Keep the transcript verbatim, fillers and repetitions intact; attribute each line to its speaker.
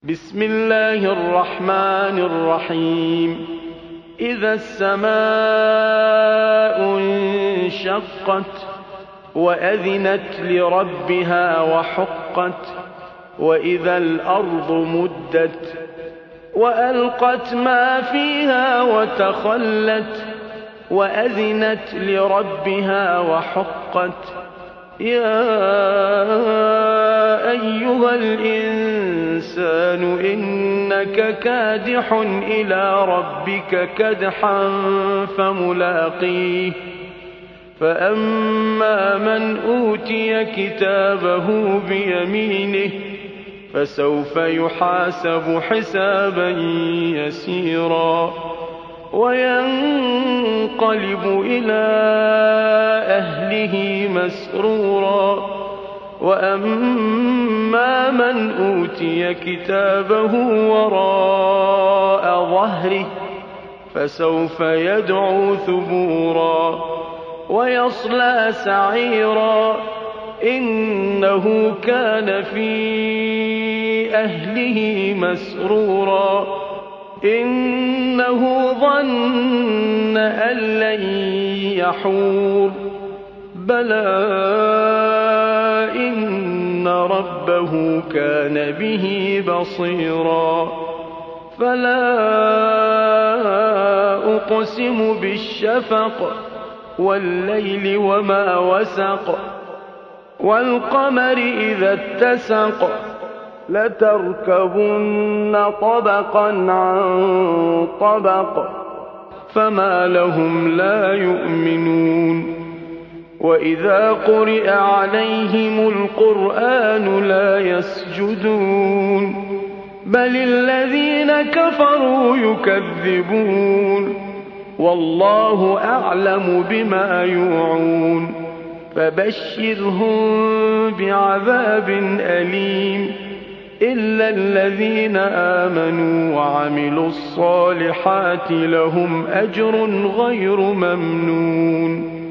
Speaker 1: بسم الله الرحمن الرحيم إذا السماء انشقت وأذنت لربها وحقت وإذا الأرض مدت وألقت ما فيها وتخلت وأذنت لربها وحقت يا أيها الإنسان إنك كادح إلى ربك كدحا فملاقيه فأما من أوتي كتابه بيمينه فسوف يحاسب حسابا يسيرا وينقلب إلى أهله مسرورا وأما من أوتي كتابه وراء ظهره فسوف يدعو ثبورا ويصلى سعيرا إنه كان في أهله مسرورا إنه ظن أن لن يحور بلى إن ربه كان به بصيرا فلا أقسم بالشفق والليل وما وسق والقمر إذا اتسق لتركبن طبقا عن طبق فما لهم لا يؤمنون وإذا قرئ عليهم القرآن لا يسجدون بل الذين كفروا يكذبون والله أعلم بما يوعون فبشرهم بعذاب أليم إلا الذين آمنوا وعملوا الصالحات لهم أجر غير ممنون